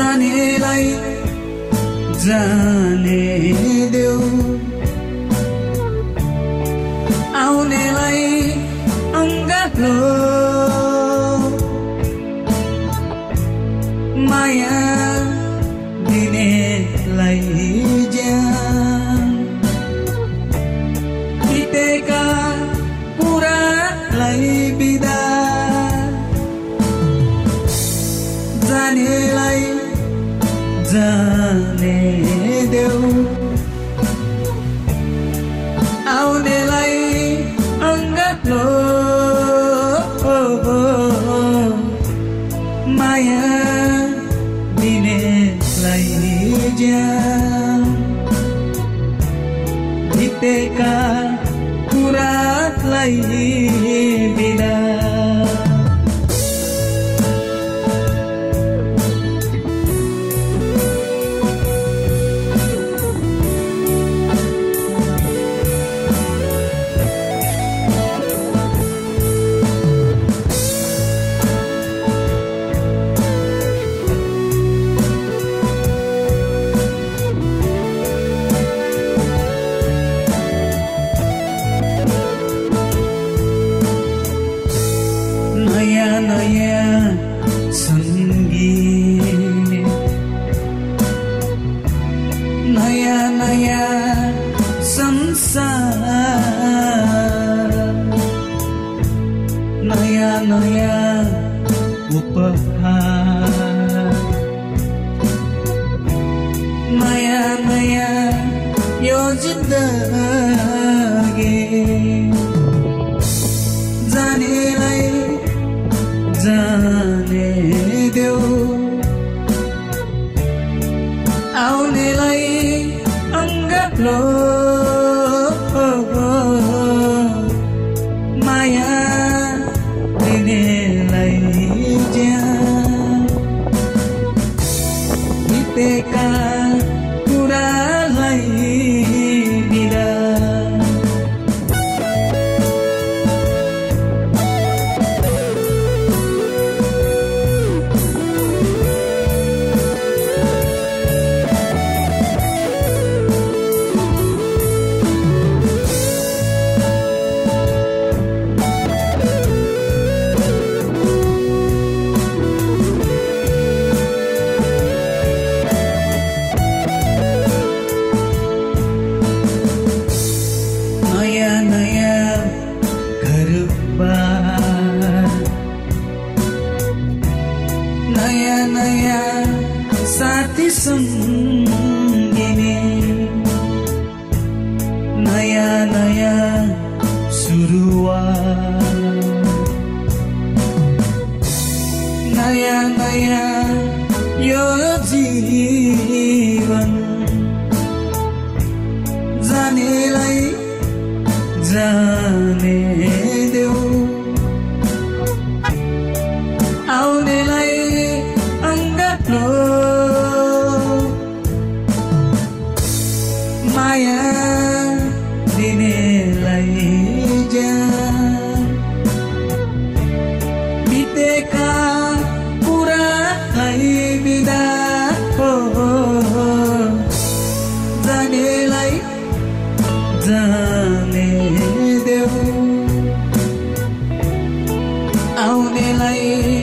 जानेलाई जाने देऊ आउनेलाई अंगालो माया दिनेलाई ज्यान बितेका कुरालाई बिदा जानेलाई जाने देऊ आउनेलाई अंगालो माया दिनेलाई ज्यान बितेका कुरालाई बिदा नया संगीत नया नया संसार नया नया उपहार नया नया यो जिंदगी जानेलाई जाने देऊ आउनेलाई अंगालो माया दिनेलाई ज्यान बितेका कुरालाई बिदा नया नया घर-बार नया नया साथी संगिनी नया नया शुरुआत नया नया यो जीवन जानेलाई जाने देऊ आउनेलाई अंगालो माया दिनेलाई ज्यान बितेका कुरालाई बिदा जानेलाई जाने देऊ आउनेलाई